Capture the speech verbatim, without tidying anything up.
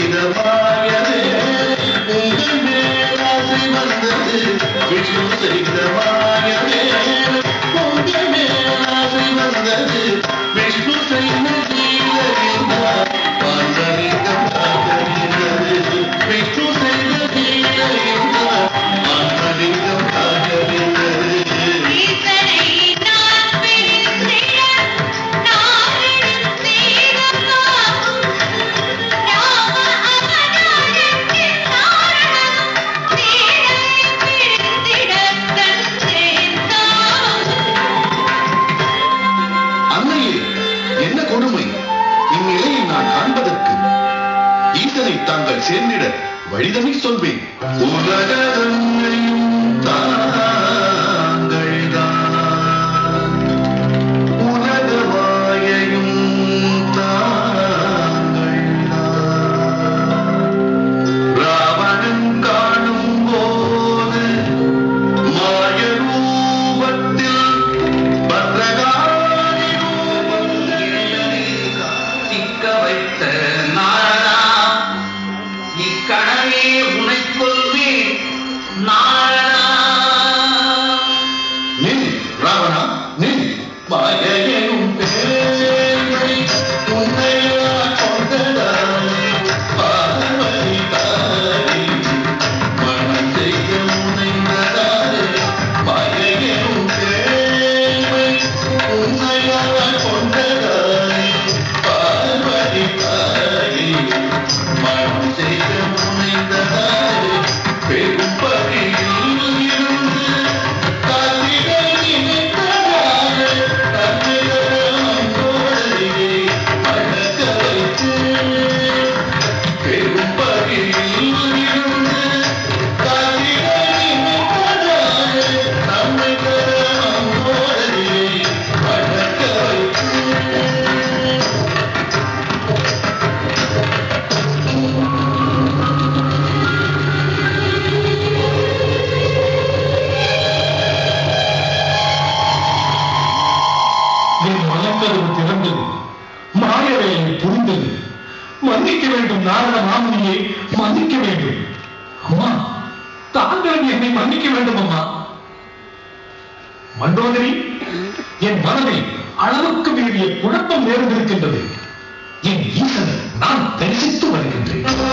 வழிதனை சொல்வேன். உலகதன்னையும் தாங்கள் தான், உலக மாயையும் தாங்கள் தான். ராவணன் காணும் போது மாய ரூபத்தில் பத்ரகாளி சிக்க வைத்த நாரதா, இக்கணமே உனை கொல்வேன் நாரதா. நின் ராவணா நின். மாயையும் பேரை உன்னையா கொண்டதாய் பார்வதி தாய் மனம் செய்ய முனைந்ததாய். மாயையும் பேரை உன்னையா கொண்டதாய் பார்வதி தாய் மனம் செய்ய முனைந்ததாய். பெரும் பகையில் இருந்து காத்திரை நினைத்ததாய் தன்னிடம் கோடையை அழக வைத்து. பெரும் பகையில் இருந்து காத்திரை நினைத்ததாய் தன்னிடம் கோடையை அழக வைத்து. என் மனக்கதவு திறந்தது, மாயவேலை புரிந்தது. மன்னிக்க வேண்டும் நாரத மாமுனியை, மன்னிக்க வேண்டும். அம்மா, தாங்கள் என்னை மன்னிக்க வேண்டும் அம்மா. மண்டோதரி, என் மனதில் அளவுக்கு மீறிய குழப்பம் நேர்ந்திருக்கின்றது. என் ஈசனை நான் தரிசித்து வருகின்றேன்.